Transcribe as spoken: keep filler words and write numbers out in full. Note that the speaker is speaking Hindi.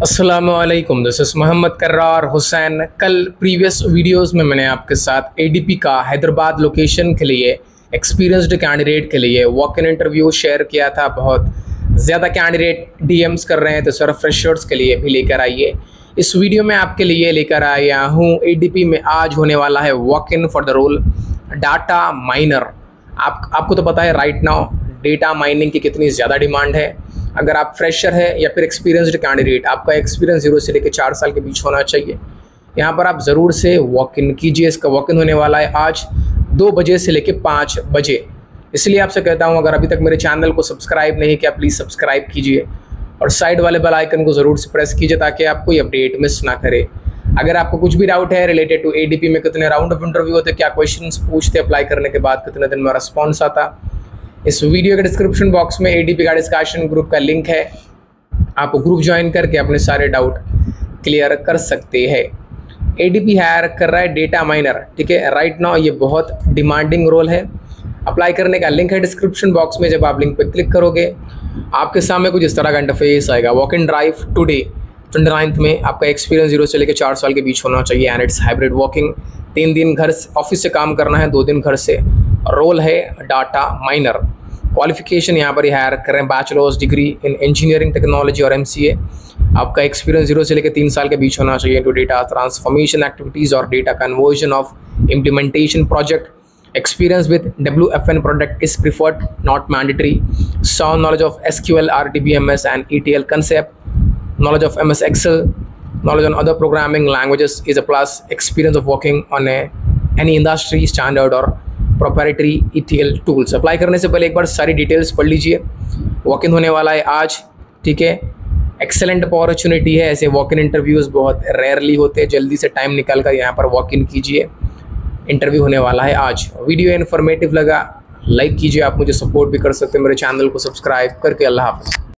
अस्सलामुअलैकुम, दिस इज़ मोहम्मद कर्रार हुसैन। कल प्रीवियस वीडियोस में मैंने आपके साथ एडीपी का हैदराबाद लोकेशन के लिए एक्सपीरियंस्ड कैंडिडेट के लिए वॉक इन इंटरव्यू शेयर किया था। बहुत ज़्यादा कैंडिडेट डीएम्स कर रहे हैं, तो सर फ्रेशर्स के लिए भी लेकर आइए। इस वीडियो में आपके लिए लेकर आया हूँ एडीपी में आज होने वाला है walk in for the role data miner. आप आपको तो पता है राइट नाउ डेटा माइनिंग की कितनी ज़्यादा डिमांड है। अगर आप फ्रेशर है या फिर एक्सपीरियंस्ड कैंडिडेट, आपका एक्सपीरियंस जीरो से लेकर चार साल के बीच होना चाहिए। यहाँ पर आप ज़रूर से वॉक इन कीजिए। इसका वॉक इन होने वाला है आज दो बजे से लेकर पाँच बजे। इसलिए आपसे कहता हूँ, अगर अभी तक मेरे चैनल को सब्सक्राइब नहीं किया प्लीज़ सब्सक्राइब कीजिए और साइड वाले बेल आइकन को ज़रूर से प्रेस कीजिए ताकि आप कोई अपडेट मिस ना करें। अगर आपको कुछ भी डाउट है रिलेटेड टू एडीपी में कितने राउंड ऑफ इंटरव्यू होते, क्या क्वेश्चंस पूछते, अप्लाई करने के बाद कितने दिन में रिस्पॉन्स आता, इस वीडियो के डिस्क्रिप्शन बॉक्स में एडीपी का डिस्कशन ग्रुप का लिंक है। आप ग्रुप ज्वाइन करके अपने सारे डाउट क्लियर कर सकते हैं। एडीपी हायर कर रहा है डेटा माइनर, ठीक है। राइट नाउ ये बहुत डिमांडिंग रोल है। अप्लाई करने का लिंक है डिस्क्रिप्शन बॉक्स में। जब आप लिंक पर क्लिक करोगे आपके सामने कुछ इस तरह का इंटरफेस आएगा। Walk in drive today twenty ninth में आपका एक्सपीरियंस जीरो से लेकर चार साल के बीच होना चाहिए एंड इट्स हाइब्रिड वॉकिंग। तीन दिन घर ऑफिस से काम करना है, दो दिन घर से। रोल है डाटा माइनर। क्वालिफिकेशन यहाँ पर हायर कर रहे हैं bachelor's degree in engineering technology और एमसीए। आपका एक्सपीरियंस जीरो से लेकर तीन साल के बीच होना चाहिए टू डेटा ट्रांसफॉर्मेशन एक्टिविटीज़ और data conversion of implementation project. Experience with W F N product is preferred not mandatory. Sound knowledge of S Q L, R T B M S and E T L concept. Knowledge of M S Excel, knowledge on other programming languages is a plus. Experience of working on a any industry standard or proprietary E T L tools. Apply करने से पहले एक बार सारी डिटेल्स पढ़ लीजिए। वॉक इन होने वाला है आज, ठीक है। एक्सेलेंट अपॉर्चुनिटी है। ऐसे वॉक इन इंटरव्यूज़ बहुत रेयरली होते हैं। जल्दी से टाइम निकाल कर यहाँ पर वॉक इन कीजिए। इंटरव्यू होने वाला है आज। वीडियो इन्फॉर्मेटिव लगा लाइक कीजिए। आप मुझे सपोर्ट भी कर सकते हैं मेरे चैनल को सब्सक्राइब करके। अल्लाह हाफ़िज़।